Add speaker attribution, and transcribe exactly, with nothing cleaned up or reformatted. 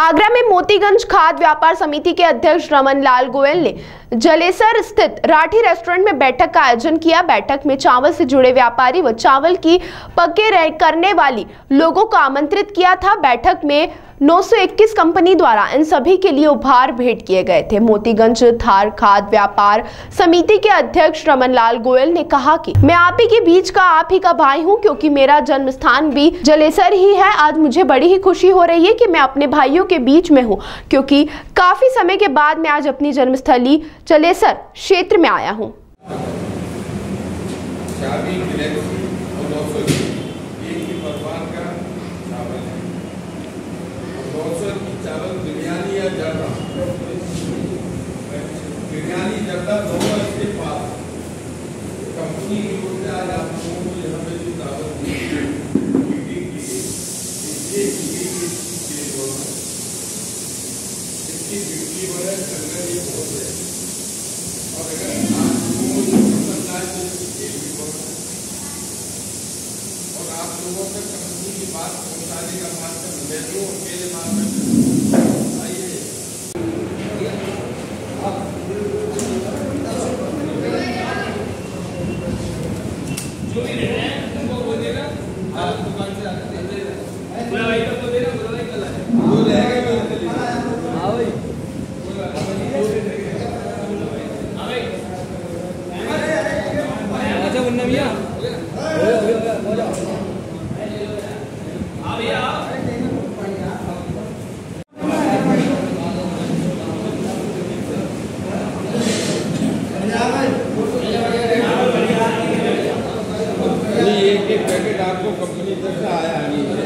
Speaker 1: आगरा में मोतीगंज खाद्य व्यापार समिति के अध्यक्ष रमन लाल गोयल ने जलेसर स्थित राठी रेस्टोरेंट में बैठक का आयोजन किया। बैठक में चावल से जुड़े व्यापारी व चावल की पक्के करने वाली लोगों को आमंत्रित किया था। बैठक में नौ सौ इक्कीस कंपनी द्वारा इन सभी के लिए उपहार भेंट किए गए थे। मोतीगंज थार खाद्य व्यापार समिति के अध्यक्ष रमन लाल गोयल ने कहा कि मैं आप ही के बीच का आप ही का भाई हूं, क्योंकि मेरा जन्म स्थान भी जलेसर ही है। आज मुझे बड़ी ही खुशी हो रही है कि मैं अपने भाइयों के बीच में हूं, क्योंकि काफी समय के बाद मैं आज अपनी जन्मस्थली जलेसर क्षेत्र में आया हूँ।
Speaker 2: चावल बिरयानी या जर्दा बिरयानी जर्दा दोनों इसके पास कंपनी की ओर से आज आप लोगों को यहाँ पे जो दावत दी इसकी बिक्री वगैरह करना ये बहुत है। और अगर आप लोगों को जो पसंद आए तो ये भी बहुत है। और आप लोगों तक कंपनी की बात पहुँचाने का माध्यम मैं जो अकेले माध्यम जो भी रह रहे हैं उनको वो देगा आप दुकान से आकर दे देगा। पूरा भाई को देना, पूरा भाई कल आए वो रहेगा मैं चलिए। हां भाई पूरा भाई हां भाई अच्छा मुन्ना भैया हो गया हो गया हो जाओ हां भैया एक एक पैकेट आपको कंपनी तरफ से आया नहीं है।